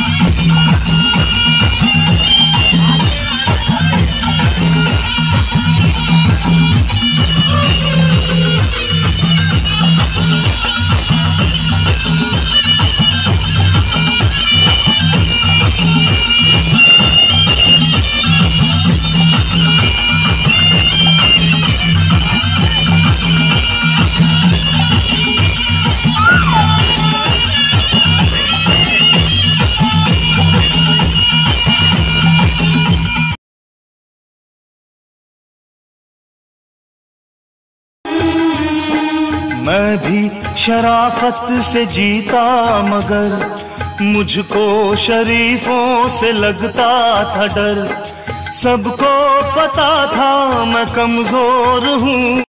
मैं भी शराफत से जीता मगर मुझको शरीफों से लगता था डर। सबको पता था मैं कमजोर हूँ।